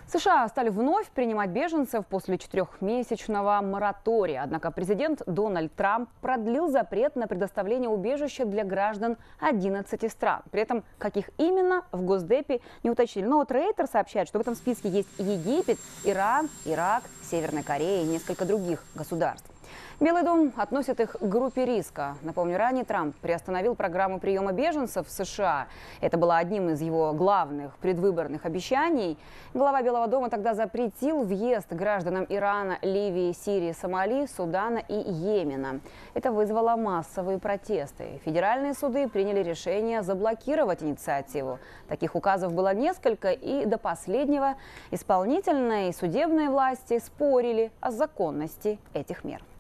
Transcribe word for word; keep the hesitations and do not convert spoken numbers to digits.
США стали вновь принимать беженцев после четырехмесячного моратория. Однако президент Дональд Трамп продлил запрет на предоставление убежища для граждан одиннадцати стран. При этом, каких именно, в Госдепе не уточнили. Но вот Рейтер сообщает, что в этом списке есть Египет, Иран, Ирак, Северная Корея и несколько других государств. Белый дом относит их к группе риска. Напомню, ранее Трамп приостановил программу приема беженцев в США. Это было одним из его главных предвыборных обещаний. Глава Белого дома тогда запретил въезд гражданам Ирана, Ливии, Сирии, Сомали, Судана и Йемена. Это вызвало массовые протесты. Федеральные суды приняли решение заблокировать инициативу. Таких указов было несколько, и до последнего исполнительные и судебные власти спорили о законности этих мер.